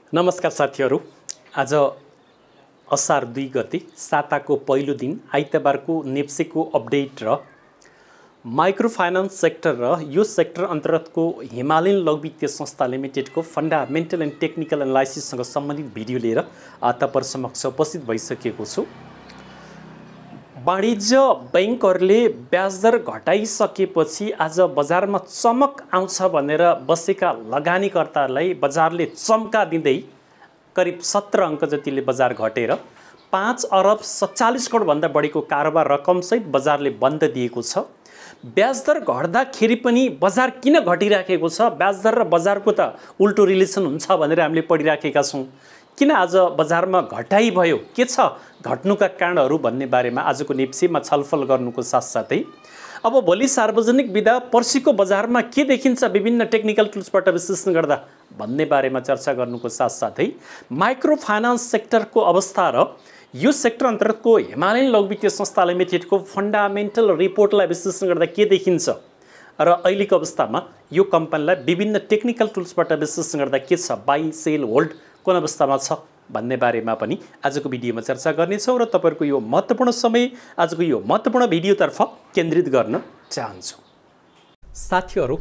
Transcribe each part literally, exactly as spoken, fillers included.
नमस्कार साथीहरू, आज असार दुई गते साताको पहिलो दिन आइतबारको नेप्सेको अपडेट र माइक्रो फाइनान्स सेक्टर र यो सेक्टर अन्तर्गतको हिमालयन लघुवित्तीय संस्था लिमिटेडको फन्डामेन्टल एन्ड टेक्निकल एनालाइसिससँग सम्बन्धित भिडियो लिएर तपाईहरु समक्ष उपस्थित भइसकेको छु। वाणिज्य बैंकहरूले ब्याजदर घटाइसकेपछि आज बजारमा चमक आउँछ भनेर बसेका लगानीकर्ताहरूलाई बजारले चम्का दिँदै करिब सत्र अङ्क जतिले बजार घटेर पाँच अरब सत्तालीस करोड भन्दा बढीको कारोबार रकमसहित बजारले बन्द दिएको छ। ब्याजदर घट्दाखेरि पनि बजार किन घटिराखेको छ, ब्याजदर र बजारको त उल्टो रिलेसन हुन्छ भनेर हामीले पढिराखेका छौँ। किन आज बजारमा घटाइ भयो, के छ घट्नुका कारणहरू भन्ने बारेमा आजको नेप्सेमा छलफल गर्नुको साथसाथै अब भोलि सार्वजनिक बिदा पर्सिको बजारमा के देखिन्छ विभिन्न टेक्निकल टुल्सबाट विश्लेषण गर्दा भन्ने बारेमा चर्चा गर्नुको साथसाथै माइक्रो फाइनान्स सेक्टरको अवस्था र यो सेक्टर अन्तर्गतको हिमालयन लघुवित्तीय संस्था लिमिटेडको फन्डामेन्टल रिपोर्टलाई विश्लेषण गर्दा के देखिन्छ र अहिलेको अवस्थामा यो कम्पनीलाई विभिन्न टेक्निकल टुल्सबाट विश्लेषण गर्दा के छ, बाई सेल होल्ड कुन अवस्थामा छ भन्ने बारेमा पनि आजको भिडियोमा चर्चा गर्नेछौँ र तपाईहरुको यो महत्त्वपूर्ण समय आजको यो महत्त्वपूर्ण भिडियोतर्फ केन्द्रित गर्न चाहन्छु। साथीहरू,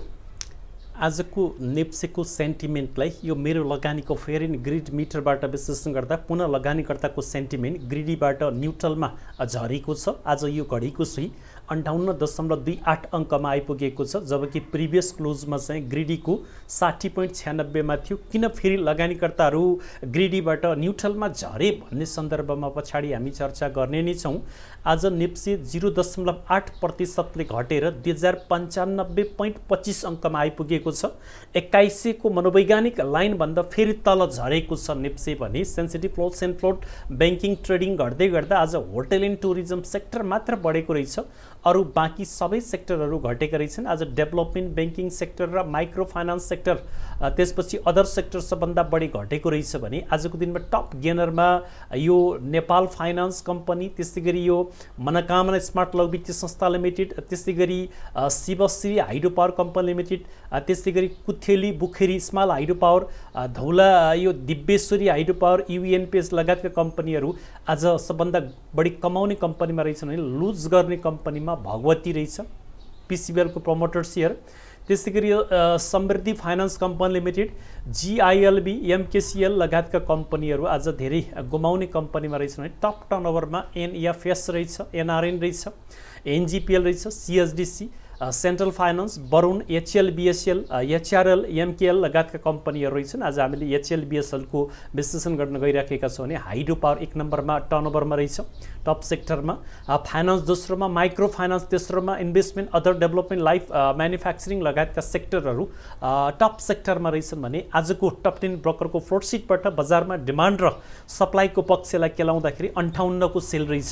आजको नेप्सेको सेन्टिमेन्टलाई यो मेरो लगानीको फेयर एन्ड ग्रिड मिटरबाट विश्लेषण गर्दा पुनः लगानीकर्ताको सेन्टिमेन्ट ग्रिडीबाट न्युट्रलमा झरेको छ। आज यो घडीको सुई अन्ठाउन्न दशमलव दुई आठ अङ्कमा आइपुगेको छ, जबकि प्रिभियस क्लोजमा चाहिँ ग्रिडीको साठी पोइन्ट छ्यानब्बेमा थियो। किन फेरि लगानीकर्ताहरू ग्रिडीबाट न्युट्रलमा झरे भन्ने सन्दर्भमा पछाडि हामी चर्चा गर्ने नै छौँ। आज नेप्से जिरो दशमलव आठ प्रतिशतले घटेर दुई हजार पन्चानब्बे पोइन्ट पच्चिस अङ्कमा आइपुगेको छ। एक्काइस सयको मनोवैज्ञानिक लाइनभन्दा फेरि तल झरेको छ नेप्से भने। Sensitive floats and float banking trading गर्दै गर्दा आज होटल एन्ड टुरिज्म सेक्टर मात्र बढेको रहेछ, अरू बाँकी सबै सेक्टरहरू घटेका रहेछन्। आज डेभलपमेन्ट ब्याङ्किङ सेक्टर र माइक्रो फाइनान्स सेक्टर त्यसपछि अदर सेक्टर सबभन्दा बढी घटेको रहेछ भने आजको दिनमा टप गेनरमा यो नेपाल फाइनान्स कम्पनी, त्यस्तै गरी यो मनोकामना स्मार्ट लघुवित्तीय संस्था लिमिटेड, त्यस्तै गरी Shivashree hydro power company limited, त्यस्तै गरी Kutheli Bukheri small hydro power, Dhaula यो दिव्येश्वरी हाइड्रो पावर, युएनपिएस लगायतका कम्पनीहरू आज सबभन्दा बढी कमाउने कम्पनीमा रहेछन् भने लुज गर्ने कम्पनीमा भगवती रहेछ, पिसिबिएलको प्रमोटर सेयर, त्यसै गरी Samriddhi finance company limited, GILB, MKCL लगायतका कम्पनीहरू आज धेरै गुमाउने कम्पनीमा रहेछन् भने टप टर्नओभरमा एनएफएस रहेछ, एनआरएन रहेछ, एनजिपिएल रहेछ, CSDC, central finance, Varun, HLBSL, HRL, MKL लगायतका कम्पनीहरू रहेछन्। आज हामीले एचएलबिएसएलको विश्लेषण गर्न गइराखेका छौँ भने हाइड्रो पावर एक नम्बरमा टर्नओभरमा रहेछ टप सेक्टरमा, फाइनान्स दोस्रोमा, माइक्रो फाइनान्स तेस्रोमा, investment, other development, life manufacturing लगायतका सेक्टरहरू टप सेक्टरमा रहेछन् भने आजको टप टेन ब्रोकरको फ्लोटसिटबाट बजारमा डिमान्ड र सप्लाईको पक्षलाई केलाउँदाखेरि अन्ठाउन्नको सेल रहेछ,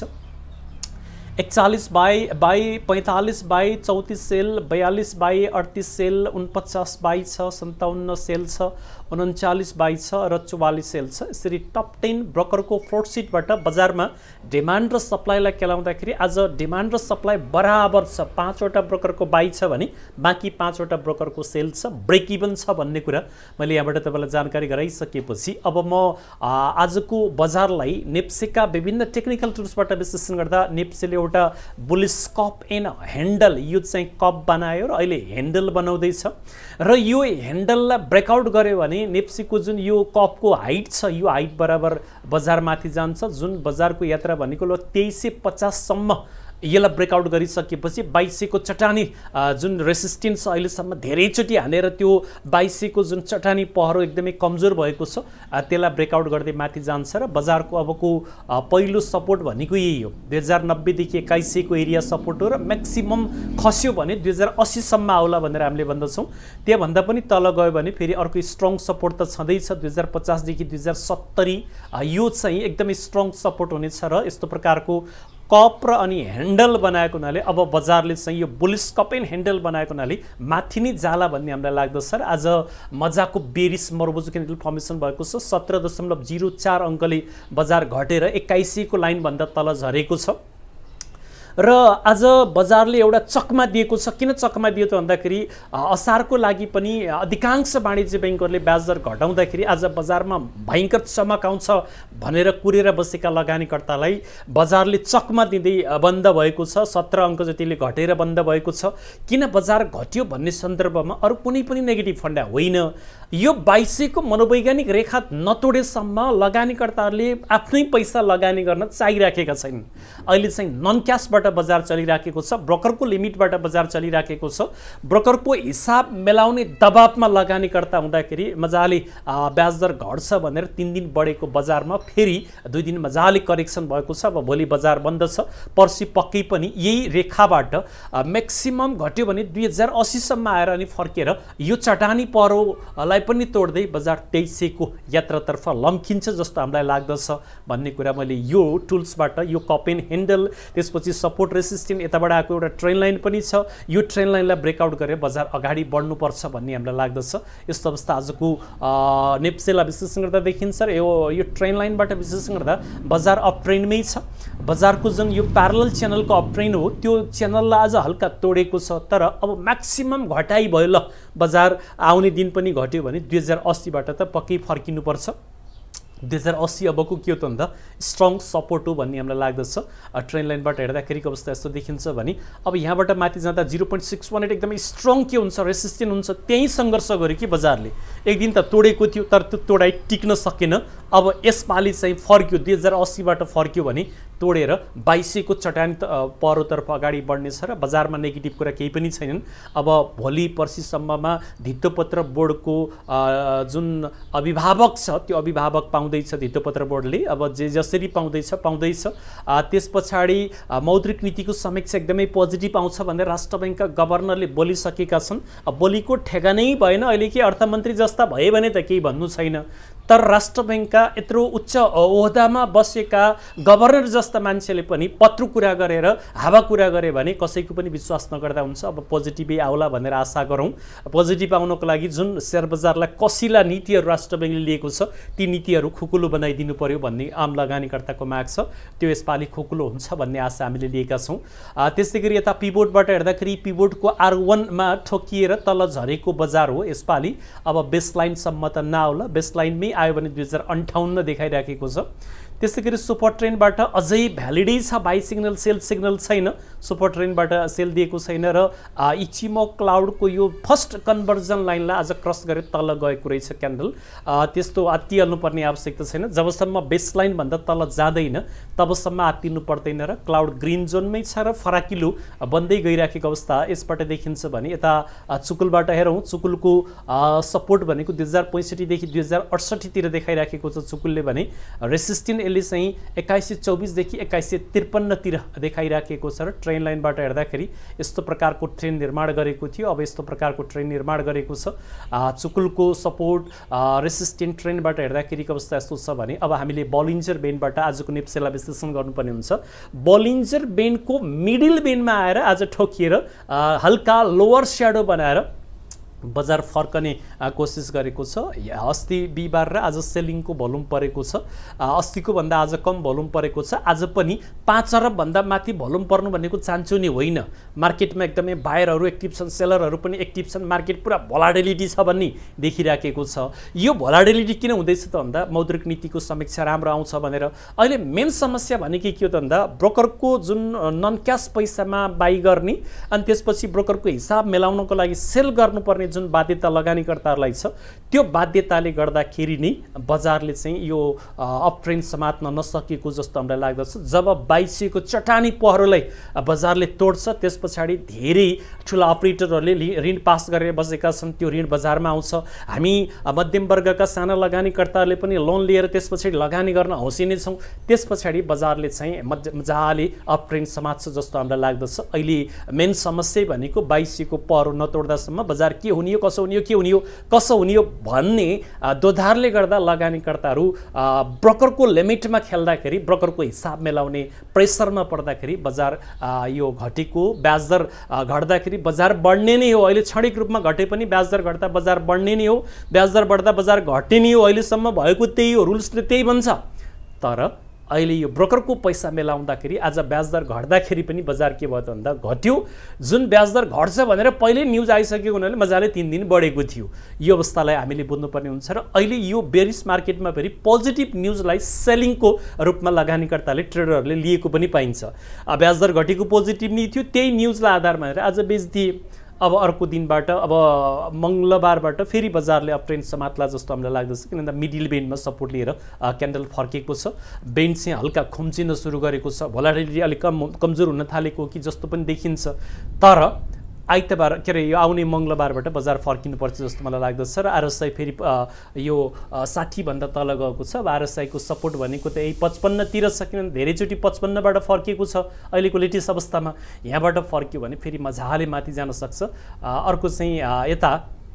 एकचालीस बाई बाई पैंतालीस बाई चौतीस सेल, बयालीस बाई अड़तीस सेल, उनपचास बाई छ, सन्ताउन्न सेल छ, उन्चालीस बाई छ र चौवालीस सेल छ। यसरी टप टेन ब्रोकरको फ्लोटसिटबाट बजारमा डिमान्ड र सप्लाईलाई केलाउँदाखेरि आज डिमान्ड र सप्लाई बराबर छ। पाँचवटा ब्रोकरको बाई छ भने बाँकी पाँचवटा ब्रोकरको सेल छ, ब्रेक इभन छ भन्ने कुरा मैले यहाँबाट तपाईँलाई जानकारी गराइसकेपछि अब म आजको बजारलाई नेप्सेका विभिन्न टेक्निकल टुल्सबाट विश्लेषण गर्दा नेप्सेले एउटा बुलिस कप एन्ड ह्यान्डल यो चाहिँ कप बनायो र अहिले ह्यान्डल बनाउँदैछ र यो ह्यान्डललाई ब्रेकआउट गर्यो भने नेप्सेको जुन यो कपको हाइट छ यो हाइट बराबर बजारमाथि जान्छ। जुन बजारको यात्रा भनेको ल तेइस सय पचाससम्म यसलाई ब्रेकआउट गरिसकेपछि बाइसको चट्टानी जुन रेसिस्टेन्स छ अहिलेसम्म धेरैचोटि हानेर त्यो बाइसको जुन चट्टानी पहरो एकदमै कमजोर भएको छ त्यसलाई ब्रेकआउट गर्दै माथि जान्छ र बजारको अबको पहिलो सपोर्ट भनेको यही हो। दुई हजार नब्बेदेखि एक्काइस सयको एरिया सपोर्ट हो र म्याक्सिमम खस्यो भने दुई हजार अस्सीसम्म आउला भनेर हामीले भन्दछौँ। त्योभन्दा पनि तल गयो भने फेरि अर्को स्ट्रङ सपोर्ट त छँदैछ दुई हजार पचासदेखि दुई हजार सत्तरी, यो चाहिँ एकदमै स्ट्रङ सपोर्ट हुनेछ र यस्तो प्रकारको कप र अनि ह्यान्डल बनाएको हुनाले अब बजारले चाहिँ यो बुलिस कप एन्ड ह्यान्डल बनाएको हुनाले माथि नै जाला भन्ने हामीलाई लाग्दछ र आज मजाको बेरिस मर्बोजो क्यान्डल फर्मेसन भएको छ। सत्र दशमलव जिरो चार अङ्कले बजार घटेर एक्काइस सयको लाइनभन्दा तल झरेको छ र आज बजारले एउटा चकमा दिएको छ। किन चकमा दियो त भन्दाखेरि असारको लागि पनि अधिकांश वाणिज्य ब्याङ्कहरूले ब्याज दर घटाउँदाखेरि आज बजारमा भयङ्कर चमक आउँछ भनेर कुरेर बसेका लगानीकर्तालाई बजारले चकमा दिँदै बन्द भएको छ। सत्र अङ्क जतिले घटेर बन्द भएको छ। किन बजार घट्यो भन्ने सन्दर्भमा अरू कुनै पनि नेगेटिभ फन्डा होइन। यो बाइसको मनोवैज्ञानिक रेखा नतोडेसम्म लगानीकर्ताहरूले आफ्नै पैसा लगानी गर्न चाहिराखेका छैनन्। अहिले चाहिँ नन क्यासबाट बजार चलिराखेको छ, ब्रोकरको लिमिटबाट बजार चलिराखेको छ। ब्रोकरको हिसाब मिलाउने दबावमा लगानीकर्ता हुँदाखेरि मजाले ब्याज दर घट्छ भनेर तिन दिन बढेको बजारमा फेरि दुई दिन मजाले करेक्सन भएको छ। अब भोलि बजार बन्द छ, पर्सि पक्कै पनि यही रेखाबाट म्याक्सिमम घट्यो भने दुई हजार असीसम्म आएर अनि फर्केर यो चटानी परोलाई पनि तोड्दै बजार तेइस सयको यात्रातर्फ लम्किन्छ जस्तो हामीलाई लाग्दछ भन्ने कुरा मैले यो टुल्सबाट, यो कप एन्ड ह्यान्डल, त्यसपछि सपोर्ट रेसिस्टेन्ट, यताबाट आएको एउटा ट्रेन लाइन पनि छ, यो ट्रेन लाइनलाई ब्रेकआउट गरेर बजार अगाडि बढ्नुपर्छ भन्ने हामीलाई लाग्दछ। यस्तो अवस्था आजको नेप्सेलाई विश्लेषण गर्दा देखिन्छ। यो यो ट्रेन लाइनबाट विश्लेषण गर्दा बजार अप ट्रेन्डमै छ। बजारको जुन यो प्यारलल च्यानलको अप ट्रेन्ड हो त्यो च्यानललाई आज हल्का तोडेको छ। तर अब म्याक्सिमम घटाइ भयो, ल बजार आउने दिन पनि घट्यो भने दुई हजार अस्सीबाट त पक्कै फर्किनुपर्छ। दुई हजार अस्सी अबको के हो त भन्दा स्ट्रङ सपोर्ट हो भन्ने हामीलाई लाग्दछ। ट्रेन लाइनबाट हेर्दाखेरिको अवस्था यस्तो देखिन्छ भने अब यहाँबाट माथि जाँदा zero point six one eight एकदमै स्ट्रङ के हुन्छ, रेसिस्टेन्ट हुन्छ। त्यहीँ सङ्घर्ष गर्यो कि बजारले एक दिन त तोडेको थियो तर त्यो तोडाइ टिक्न सकेन। अब यसपालि चाहिँ फर्क्यो, दुई हजार अस्सीबाट फर्क्यो भने तोडेर बाइसको चट्यान परोतर्फ अगाडि बढ्नेछ र बजारमा नेगेटिभ कुरा केही पनि छैनन्। अब भोलि पर्सिसम्ममा धितोपत्र बोर्डको जुन अभिभावक छ त्यो अभिभावक पाउँदैछ धितोपत्र बोर्डले, अब जे जसरी पाउँदैछ पाउँदैछ। त्यस पछाडि मौद्रिक नीतिको समीक्षा एकदमै पोजिटिभ आउँछ भनेर राष्ट्र ब्याङ्कका गभर्नरले बोलिसकेका छन्। अब बोलीको ठेगानै भएन, अहिले के अर्थमन्त्री जस्ता भए भने त केही भन्नु छैन। तर राष्ट्र ब्याङ्कका यत्रो उच्च ओहदामा बसेका गभर्नर जस्ता मान्छेले पनि पत्र कुरा गरेर हावा कुरा गरे भने कसैको पनि विश्वास नगर्दा हुन्छ। अब पोजिटिभै आउला भनेर आशा गरौँ। पोजिटिभ आउनको लागि जुन सेयर बजारलाई कसिला नीतिहरू राष्ट्र ब्याङ्कले लिएको छ ती नीतिहरू खुकुलो बनाइदिनु पर्यो भन्ने आम लगानीकर्ताको माग छ। त्यो यसपालि खुकुलो हुन्छ भन्ने आशा हामीले लिएका छौँ। त्यस्तै गरी यता पिभोटबाट हेर्दाखेरि पिभोटको आर वानमा ठोकिएर तल झरेको बजार हो यसपालि। अब बेसलाइनसम्म त नआउला, बेसलाइनमै आयो भने दुई हजार अन्ठाउन्न देखाइराखेको छ। त्यसै गरी सुपर ट्रेनबाट अझै भ्यालिडै छ, बाई सिग्नल सेल सिग्नल छैन। सुपर ट्रेनबाट सेल दिएको छैन र इचिमो क्लाउडको यो फर्स्ट कन्भर्जन लाइनलाई आज क्रस गरेर तल गएको रहेछ क्यान्डल। त्यस्तो आत्तिहाल्नुपर्ने आवश्यकता छैन। जबसम्म बेस लाइनभन्दा तल जाँदैन तबसम्म आत्तिनु पर्दैन र क्लाउड ग्रिन जोनमै छ र फराकिलो बन्दै गइराखेको अवस्था यसबाट देखिन्छ भने यता चुकुलबाट हेरौँ। चुकुलको सपोर्ट भनेको दुई हजार पैँसठीदेखि दुई हजार अडसठीतिर देखाइराखेको छ चुकुलले भने। रेसिस्टेन्ट यसले चाहिँ एक्काइस सय चौबिसदेखि एक्काइस सय त्रिपन्नतिर देखाइराखेको छ र ट्रेन लाइनबाट हेर्दाखेरि यस्तो प्रकारको ट्रेन निर्माण गरेको थियो। अब यस्तो प्रकारको ट्रेन निर्माण गरेको छ। चुकुलको सपोर्ट रेसिस्टेन्ट ट्रेनबाट हेर्दाखेरिको अवस्था यस्तो छ भने अब हामीले बलिन्जर बेन्डबाट आजको नेप्सेलाई विश्लेषण गर्नुपर्ने हुन्छ। बलिन्जर बेन्डको मिडल बेन्डमा आएर आज ठोकिएर हल्का लोवर स्याडो बनाएर बजार फर्कने कोसिस गरेको छ। अस्ति बिहिबार र आज सेलिङको भोल्युम परेको छ। अस्तिको भन्दा आज कम भोल्युम परेको छ। आज पनि पाँच अरबभन्दा माथि भोल्युम पर्नु भनेको चान्चो नै होइन। मार्केटमा एकदमै बायरहरू एक्टिभ छन्, सेलरहरू पनि एक्टिभ छन्, मार्केट पुरा भोलाटिलिटी छ भन्ने देखिराखेको छ। यो भोलाटिलिटी किन हुँदैछ त भन्दा मौद्रिक नीतिको समीक्षा राम्रो आउँछ भनेर। अहिले मेन समस्या भनेको के हो त भन्दा ब्रोकरको जुन नन क्यास पैसामा बाई गर्ने अनि त्यसपछि ब्रोकरको हिसाब मिलाउनको लागि सेल गर्नुपर्ने जुन बाध्यता लगानीकर्ताहरूलाई छ त्यो बाध्यताले गर्दाखेरि नै बजारले चाहिँ यो अप ट्रेन्ड समात्न नसकेको जस्तो हामीलाई लाग्दछ। जब बाइसको चट्टानी पहरोलाई बजारले तोड्छ त्यस पछाडि धेरै ठुला अपरेटरहरूले ऋण पास गरेर बसेका छन्, त्यो ऋण बजारमा आउँछ। हामी मध्यम वर्गका साना लगानीकर्ताहरूले पनि लोन लिएर त्यस पछाडि लगानी गर्न हौसिने छौँ। त्यस पछाडि बजारले चाहिँ मजाले अप ट्रेन्ड समात्छ जस्तो हामीलाई लाग्दछ। अहिले मेन समस्या भनेको बाइसको पहरो नतोड्दासम्म बजार के हुने हो, कसो हुने हो, के हुने हो, कसो हुने हो भन्ने दोधारले गर्दा लगानीकर्ताहरू ब्रोकरको लिमिटमा खेल्दाखेरि, ब्रोकरको हिसाब मिलाउने प्रेसरमा पर्दाखेरि बजार यो घटेको ब्याज दर घट्दाखेरि बजार बढ्ने नै हो। अहिले क्षणिक रूपमा घटे पनि ब्याज दर घट्दा बजार बढ्ने नै हो, ब्याज दर बढ्दा बजार घट्ने नै हो। अहिलेसम्म भएको त्यही हो, रुल्सले त्यही भन्छ। तर अहिले यो ब्रोकरको पैसा मिलाउँदाखेरि आज ब्याज दर घट्दाखेरि पनि बजार के भयो त भन्दा घट्यो। जुन ब्याज दर घट्छ भनेर पहिले न्युज आइसकेको हुनाले मजाले तीन दिन बढेको थियो। यो अवस्थालाई हामीले बुझ्नुपर्ने हुन्छ र अहिले यो बेरिस मार्केटमा फेरि पोजिटिभ न्युजलाई सेलिङको रूपमा लगानीकर्ताले ट्रेडरहरूले लिएको पनि पाइन्छ। ब्याज दर घटेको पोजिटिभ न्युज थियो, त्यही न्युजलाई आधार मानेर आज बेच्दिए। अब अर्को दिनबाट अब मङ्गलबारबाट फेरि बजारले अपट्रेन्ड समात्ला जस्तो हामीलाई लाग्दछ, किनभने मिडल बेन्डमा सपोर्ट लिएर क्यान्डल फर्केको छ। बेन्ड चाहिँ हल्का खुम्चिन सुरु गरेको छ, भोलाटिलिटी अलिक कम कमजोर हुन थालेको कि जस्तो पनि देखिन्छ। तर आइतबार के अरे यो आउने मङ्गलबारबाट बजार फर्किनुपर्छ जस्तो मलाई लाग्दछ र आरएसआई फेरि यो साठीभन्दा तल गएको छ। अब आरएसआईको सपोर्ट भनेको त यही पचपन्नतिर छ, किनभने धेरैचोटि पचपन्नबाट फर्किएको छ अहिलेको लेटेस्ट अवस्थामा। यहाँबाट फर्क्यो भने फेरि मजाले माथि जान सक्छ। अर्को चाहिँ यता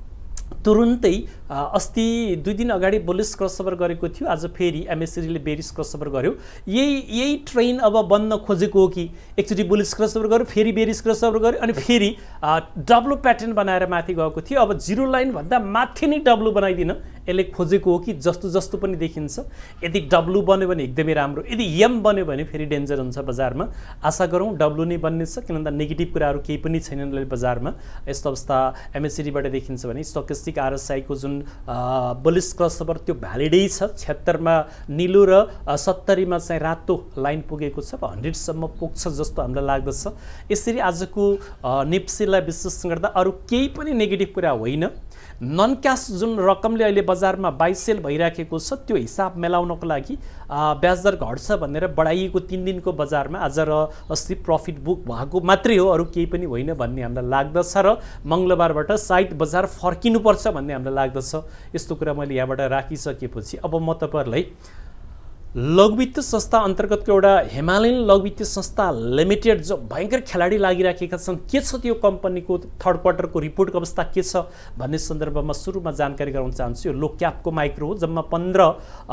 तुरुन्तै अस्ति दुई दिन अगाडि बुलिस क्रसओभर गरेको थियो, आज फेरि एमएससीले बेरिस क्रसओभर गर्यो। यही यही ट्रेन अब बन्न खोजेको हो कि एकचोटि बुलिस क्रसओभर गर्यो, फेरि बेरिस क्रसओभर गर्यो, अनि फेरि डब्लु प्याटर्न बनाएर माथि गएको थियो। अब जिरो लाइनभन्दा माथि नै डब्लु बनाइदिन यसले खोजेको हो कि जस्तो जस्तो पनि देखिन्छ। यदि डब्लु बन्यो भने एकदमै राम्रो, यदि एम बन्यो भने फेरि डेन्जर हुन्छ बजारमा। आशा गरौँ डब्लु नै बन्नेछ, किनभने नेगेटिभ कुराहरू केही पनि छैनन् अहिले बजारमा। यस्तो अवस्था एमएससीबाट देखिन्छ भने स्टोकेस्टिक आरएसआईको जुन बुलिस क्रसओभर त्यो भ्यालिडै छ। छिहत्तरमा निलो र सत्तरीमा चाहिँ रातो लाइन पुगेको छ, अब हन्ड्रेडसम्म पुग्छ जस्तो हामीलाई लाग्दछ। यसरी आजको निप्सीलाई विश्लेषण गर्दा अरू केही पनि नेगेटिभ कुरा होइन। नन क्यास जुन रकमले अहिले बजारमा बाइ सेल भइराखेको छ त्यो हिसाब मिलाउनको लागि ब्याज दर घट्छ भनेर बढाइएको तीन दिनको बजारमा आज र अस्ति प्रफिट बुक भएको मात्रै हो, अरू केही पनि होइन भन्ने हामीलाई लाग्दछ। र मङ्गलबारबाट सायद बजार फर्किनुपर्छ भन्ने हामीलाई लाग्दछ। यस्तो कुरा मैले यहाँबाट राखिसकेपछि अब म तपाईँहरूलाई लघुवित्तीय संस्था अन्तर्गतको एउटा हिमालयन लघुवित्तीय संस्था लिमिटेड जो भयङ्कर खेलाडी लागिराखेका छन्, के छ त्यो कम्पनीको थर्ड क्वार्टरको रिपोर्टको अवस्था के छ भन्ने सन्दर्भमा सुरुमा जानकारी गराउन चाहन्छु। यो लो क्यापको माइक्रो हो, जम्मा पन्ध्र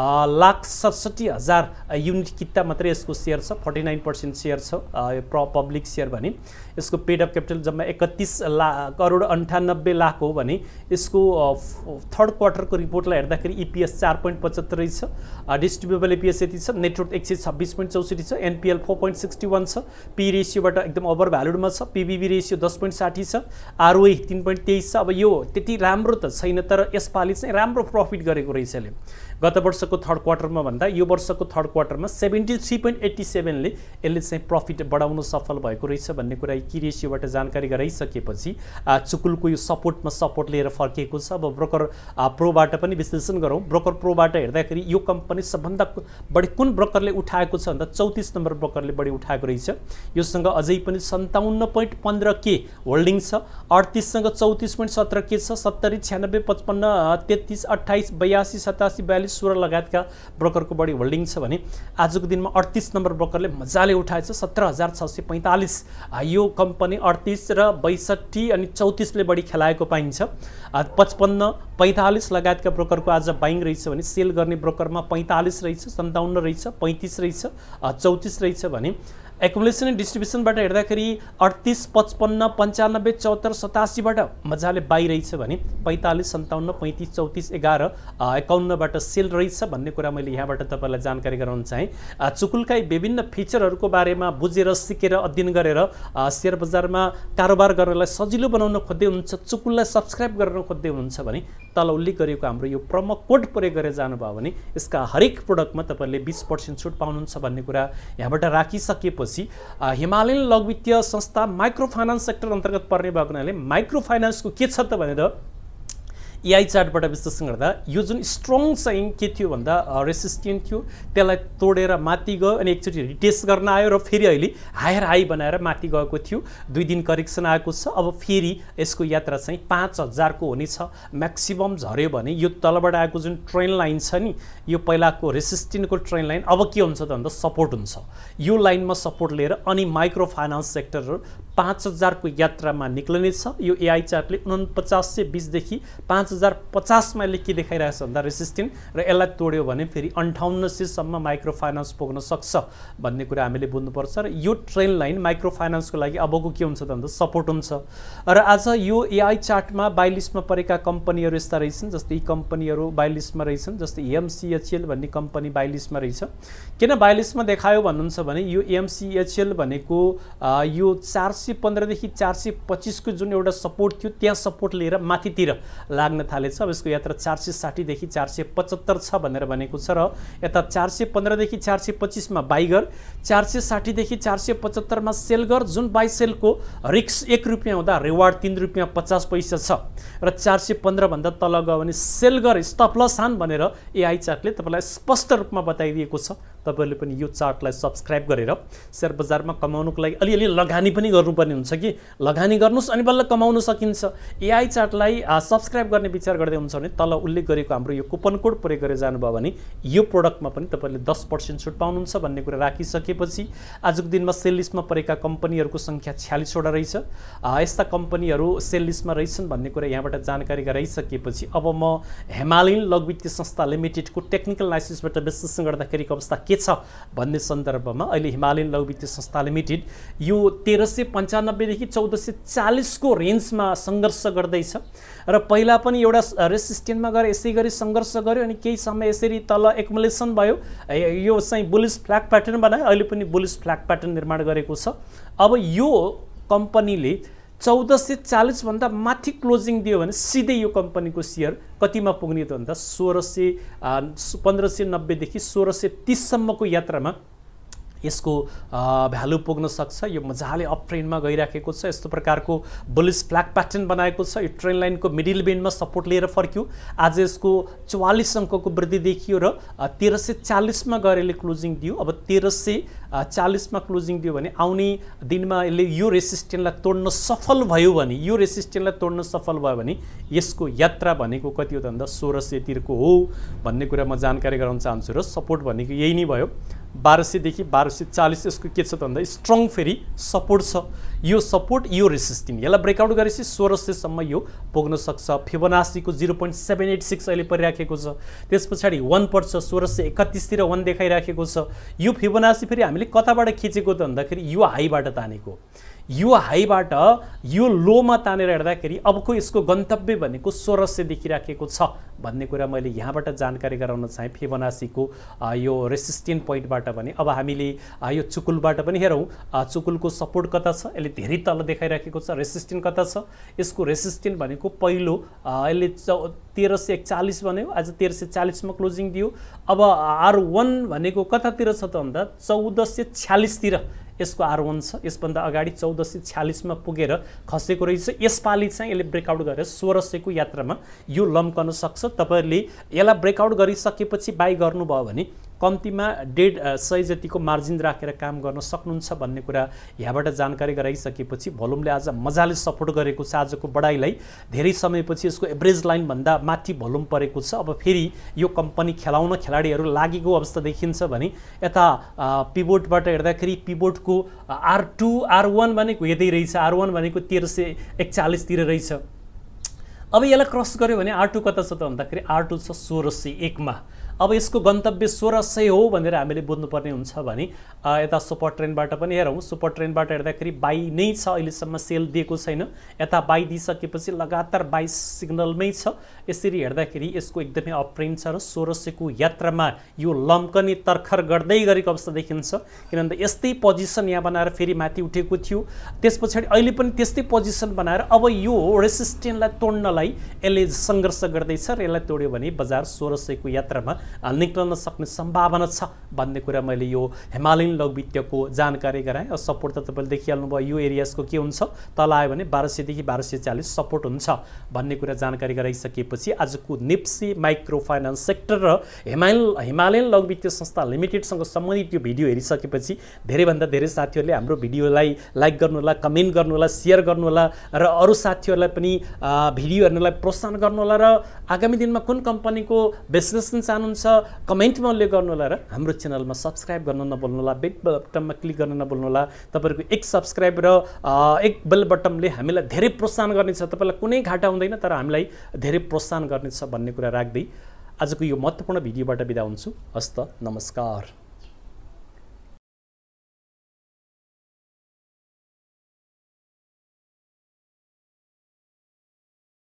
लाख सडसठी हजार युनिट किता मात्रै यसको सेयर छ, फोर्टी नाइन पर्सेन्ट सेयर छ प्र पब्लिक सेयर भने। यसको पेड अफ क्यापिटल जम्मा एकतिस लाख करोड अन्ठानब्बे लाख हो भने यसको थर्ड क्वार्टरको रिपोर्टलाई हेर्दाखेरि इपिएस चार पोइन्ट पचहत्तर रहेछ, डिस्ट्रिब्युटेबल इपिएस यति छ, नेटवर्थ एक सय छब्बिस पोइन्ट चौसठी छ, NPL four point sixty one छ, पी रेसियोबाट एकदम ओभर भ्यालुडमा छ, पिबिबी रेसियो दस पोइन्ट साठी छ, आरओए तीन पोइन्ट तेइस छ। अब यो त्यति राम्रो त छैन, तर यसपालि चाहिँ राम्रो प्रफिट गरेको रहेछ यसले। गत वर्षको थर्ड क्वार्टरमा भन्दा यो वर्षको थर्ड क्वार्टरमा सेभेन्टी थ्री पोइन्ट एट्टी सेभेनले यसले चाहिँ प्रफिट बढाउन सफल भएको रहेछ भन्ने कुरा की रेसियोबाट जानकारी गराइसकेपछि चुकुलको यो सपोर्टमा सपोर्ट लिएर फर्किएको छ। अब ब्रोकर प्रोबाट पनि विश्लेषण गरौँ। ब्रोकर प्रोबाट हेर्दाखेरि यो कम्पनी सबभन्दा बढी कुन ब्रोकरले उठाएको छ भन्दा चौतिस नम्बर ब्रोकरले बढी उठाएको रहेछ। योसँग अझै पनि सन्ताउन्न पोइन्ट पन्ध्र के होल्डिङ छ, अडतिससँग चौतिस पोइन्ट सत्र के छ, सत्तरी छ्यानब्बे पचपन्न तेत्तिस अठाइस बयासी सतासी बयालिस सोह्र लगायतका ब्रोकरको बढी होल्डिङ छ भने आजको दिनमा अडतिस नम्बर ब्रोकरले मजाले उठाएछ सत्र हजार छ सय पैँतालिस। यो कम्पनी अडतिस र बैसठी अनि चौतिसले बढी खेलाएको पाइन्छ। पचपन्न पैँतालिस लगायतका ब्रोकरको आज बाइङ रहेछ भने सेल गर्ने ब्रोकरमा पैँतालिस रहेछ, सन्ताउन्न रहेछ, पैँतिस रहेछ, चौतिस रहेछ भने एकुमुलेसन एन्ड डिस्ट्रिब्युसनबाट हेर्दाखेरि अडतिस पचपन्न पन्चानब्बे चौहत्तर सतासीबाट मजाले बाई रहेछ भने पैँतालिस सन्ताउन्न पैँतिस चौतिस एघार एकाउन्नबाट सेल रहेछ भन्ने कुरा मैले यहाँबाट तपाईँलाई जानकारी गराउन चाहेँ। चुकुलका विभिन्न फिचरहरूको बारेमा बुझेर सिकेर अध्ययन गरेर सेयर बजारमा कारोबार गर्नलाई सजिलो बनाउन खोज्दै हुनुहुन्छ, चुकुललाई सब्सक्राइब गर्न खोज्दै हुनुहुन्छ भने तल उल्लेख गरिएको हाम्रो यो प्रोमो कोड प्रयोग गरेर जानुभयो भने यसका हरेक प्रोडक्टमा तपाईँले बिस पर्सेन्ट छुट पाउनुहुन्छ भन्ने कुरा यहाँबाट राखिसकेपछि हिमालयन लघुवित्तीय संस्था माइक्रो फाइनान्स सेक्टर अन्तर्गत पर्ने भएको हुनाले माइक्रो फाइनान्सको के छ त भनेर एआई चार्टबाट विश्लेषण गर्दा यो जुन स्ट्रङ चाहिँ के थियो भन्दा रेसिस्टेन्ट थियो, त्यसलाई तोडेर माथि गयो अनि एकचोटि रिटेस्ट गर्न आयो र फेरि अहिले हायर हाई बनाएर माथि गएको थियो। दुई दिन करेक्सन आएको छ, अब फेरि यसको यात्रा चाहिँ पाँच हजारको हुनेछ। म्याक्सिमम झऱ्यो भने यो तलबाट आएको जुन ट्रेन लाइन छ नि, यो पहिलाको रेसिस्टेन्टको ट्रेन लाइन अब के हुन्छ त भन्दा सपोर्ट हुन्छ। यो लाइनमा सपोर्ट लिएर अनि माइक्रो फाइनान्स सेक्टर पाँच हजारको यात्रामा निक्लनेछ। यो एआई चार्टले उनपचास सय बिसदेखि पाँच हजार पचासमा यसले के देखाइरहेको छ भन्दा रेसिस्टेन्ट, र यसलाई तोड्यो भने फेरि अन्ठाउन्न सयसम्म माइक्रो फाइनेन्स पुग्न सक्छ भन्ने कुरा हामीले बुझ्नुपर्छ। र यो ट्रेन्ड लाइन माइक्रो फाइनेन्सको लागि अबको के हुन्छ त भन्दा सपोर्ट हुन्छ। र आज यो एआई चार्टमा बाई लिस्टमा परेका कम्पनीहरू यस्ता रहेछन्, जस्तै यी कम्पनीहरू बाई लिस्टमा रहेछन्, जस्तै एमसिएचएल भन्ने कम्पनी बाई लिस्टमा रहेछ। किन बाई लिस्टमा देखायो भन्नुहुन्छ भने यो एमसिएचएल भनेको यो चार सय पन्ध्रदेखि चार सय पच्चिसको जुन एउटा सपोर्ट थियो त्यहाँ सपोर्ट लिएर माथितिर लाग्न थालेछ। अब यसको यात्रा चार सय साठीदेखि चार सय पचहत्तर छ भनेर भनेको छ, र यता चार सय पन्ध्रदेखि चार सय पच्चिसमा बाई गर, चार सय साठीदेखि चार सय पचहत्तरमा सेल गर, जुन बाई सेलको रिक्स एक रुपियाँ हुँदा रिवार्ड तीन रुपियाँ पचास पैसा छ, र चार सय पन्ध्रभन्दा तल गयो भने सेल गर, स्टप लस हान भनेर एआई चार्टले तपाईँलाई स्पष्ट रूपमा बताइदिएको छ। तपाईँहरूले पनि यो चार्टलाई सब्सक्राइब गरेर सेयर बजारमा कमाउनुको लागि अलिअलि लगानी पनि गर्नुपर्ने हुन्छ कि लगानी गर्नुहोस् अनि बल्ल कमाउन सकिन्छ। एआई चार्टलाई सब्सक्राइब गर्ने विचार गर्दै हुन्छ भने तल उल्लेख गरेको हाम्रो यो कुपन कोड प्रयोग गरेर जानुभयो भने यो प्रोडक्टमा पनि तपाईँले दस पर्सेन्ट छुट पाउनुहुन्छ भन्ने कुरा राखिसकेपछि आजको दिनमा सेल लिस्टमा परेका कम्पनीहरूको सङ्ख्या छ्यालिसवटा रहेछ। यस्ता कम्पनीहरू सेल लिस्टमा रहेछन् भन्ने कुरा यहाँबाट जानकारी गराइसकेपछि अब म हिमालयन लघुवित्तीय संस्था लिमिटेडको टेक्निकल एनालाइसिसबाट विश्लेषण गर्दाखेरिको अवस्था के छ भन्ने सन्दर्भमा अहिले हिमालयन लघुवित्तीय संस्था लिमिटेड यो तेह्र सय पन्चानब्बेदेखि चौध सय चालिसको रेन्जमा सङ्घर्ष गर्दैछ, र पहिला पनि एउटा रेसिस्टेन्टमा गएर यसै गरी सङ्घर्ष गर्यो, अनि केही समय यसरी तल एक्मुलेसन भयो, यो चाहिँ बुलिस फ्ल्याग प्याटर्न बनायो, अहिले पनि बुलिस फ्ल्याग प्याटर्न निर्माण गरेको छ। अब यो कम्पनीले चौध सय चालिसभन्दा माथि क्लोजिङ दियो भने सिधै यो कम्पनीको सेयर कतिमा पुग्ने त भन्दा सोह्र सय पन्ध्र सय नब्बेदेखि सोह्र सय तिससम्मको यात्रामा यसको भ्यालु पुग्न सक्छ। यो मजाले अप ट्रेन्डमा गइराखेको छ, यस्तो प्रकारको बुलिस फ्ल्याग प्याटर्न बनाएको छ। यो ट्रेन्ड लाइनको मिडिल बेन्डमा सपोर्ट लिएर फर्क्यो, आज यसको चौवालिस अङ्कको वृद्धि देखियो र तेह्र सय चालिसमा गएर यसले क्लोजिङ दियो। अब तेह्र सय चालिसमा क्लोजिङ दियो भने आउने दिनमा यसले यो रेसिस्टेन्टलाई तोड्न सफल भयो भने यो रेसिस्टेन्टलाई तोड्न सफल भयो भने यसको यात्रा भनेको कति हो त भन्दा सोह्र सयतिरको हो भन्ने कुरा म जानकारी गराउन चाहन्छु। र सपोर्ट भनेको यही नै भयो, बाह्र सयदेखि बाह्र सय चालिस यसको के छ त भन्दा स्ट्रङ फेरि सपोर्ट छ। यो सपोर्ट यो रेसिस्टेन्ट यसलाई ब्रेकआउट गरेपछि सोह्र सयसम्म यो पुग्न सक्छ। फिबोनासीको zero point seven eight six अहिले परिराखेको छ, त्यस पछाडि वान पर्छ, सोह्र सय एकतिसतिर वान देखाइराखेको छ। यो फिबोनासी फेरि हामीले कताबाट खिचेको त भन्दाखेरि यो हाईबाट तानेको, यो हाईबाट यो लोमा तानेर हेर्दाखेरि अबको यसको गन्तव्य भनेको सोह्र सय देखिराखेको छ भन्ने कुरा मैले यहाँबाट जानकारी गराउन चाहेँ। फिबोनासीको यो रेसिस्टेन्ट पोइन्टबाट भने अब हामीले यो चुकुलबाट पनि हेरौँ, चुकुलको सपोर्ट कता छ, यसले धेरै तल देखाइराखेको छ, रेसिस्टेन्ट कता छ, यसको रेसिस्टेन्ट भनेको पहिलो यसले तेह्र सय एकचालिस भन्यो, आज तेह्र सय चालिसमा क्लोजिङ दियो। अब आर वान भनेको कतातिर छ त भन्दा चौध सय छ्यालिसतिर यसको आर वान छ, यसभन्दा अगाडि चौध सय छ्यालिसमा पुगेर खसेको रहेछ। यसपालि चाहिँ यसले ब्रेकआउट गरेर सोह्र सयको यात्रामा यो लम्कन सक्छ। तपाईँहरूले यसलाई ब्रेकआउट गरिसकेपछि बाई गर्नुभयो भने कम्तीमा डेढ सय जतिको मार्जिन राखेर काम गर्न सक्नुहुन्छ भन्ने कुरा यहाँबाट जानकारी गराइसकेपछि भोल्युमले आज मजाले सपोर्ट गरेको छ। आजको बढाइलाई धेरै समयपछि यसको एभरेज लाइनभन्दा माथि भोल्युम परेको छ। अब फेरि यो कम्पनी खेलाउन खेलाडीहरू लागेको अवस्था देखिन्छ भने यता पिबोटबाट हेर्दाखेरि पिबोटको आर टू आर वान भनेको यतै रहेछ, आर वान भनेको तेह्र सय एकचालिसतिर रहेछ। अब यसलाई क्रस गर्यो भने आर टू कता छ त भन्दाखेरि आर टू छ सोह्र सय एकमा। अब यसको गन्तव्य सोह्र सय हो भनेर हामीले बुझ्नुपर्ने हुन्छ भने यता सुपर ट्रेन्डबाट पनि हेरौँ, सुपर ट्रेन्डबाट हेर्दाखेरि बाई नै छ, अहिलेसम्म सेल दिएको छैन। यता बाई दिइसकेपछि लगातार बाई सिग्नलमै छ। यसरी हेर्दाखेरि यसको एकदमै अप ट्रेन्ड छ र सोह्र सयको यात्रामा यो लम्कने तर्खर गर्दै गरेको अवस्था देखिन्छ, किनभने यस्तै पोजिसन यहाँ बनाएर फेरि माथि उठेको थियो। त्यस पछाडि अहिले पनि त्यस्तै पोजिसन बनाएर अब यो रेसिस्टेन्टलाई तोड्नलाई यसले सङ्घर्ष गर्दैछ र यसलाई तोड्यो भने बजार सोह्र सयको यात्रामा निक्लन सक्ने सम्भावना छ भन्ने कुरा मैले यो हिमालयन लघुवित्तको जानकारी गराएँ। सपोर्ट त तपाईँले देखिहाल्नुभयो, यो एरियाजको के हुन्छ, तल आयो भने बाह्र सयदेखि बाह्र सय चालिस सपोर्ट हुन्छ भन्ने कुरा जानकारी गराइसकेपछि आजको निप्सी माइक्रो फाइनेन्स सेक्टर र हिमालय हिमालयन लघुवित्तीय संस्था लिमिटेडसँग सम्बन्धित यो भिडियो हेरिसकेपछि धेरैभन्दा धेरै साथीहरूले हाम्रो भिडियोलाई लाइक गर्नुहोला, कमेन्ट गर्नुहोला, सेयर गर्नुहोला र अरू साथीहरूलाई पनि भिडियो हेर्नलाई प्रोत्साहन गर्नुहोला। र आगामी दिनमा कुन कम्पनीको विश्लेषण चाहनुहुन्छ छ कमेन्टमा उल्लेख गर्नुहोला र हाम्रो च्यानलमा सब्सक्राइब गर्न नभुल्नुहोला, बेल बटनमा क्लिक गर्न नभुल्नुहोला। तपाईँहरूको एक सब्सक्राइब र एक बेल बटनले हामीलाई धेरै प्रोत्साहन गर्नेछ। तपाईँलाई कुनै घाटा हुँदैन तर हामीलाई धेरै प्रोत्साहन गर्नेछ भन्ने कुरा राख्दै आजको यो महत्त्वपूर्ण भिडियोबाट बिदा हुन्छु। हस्त नमस्कार।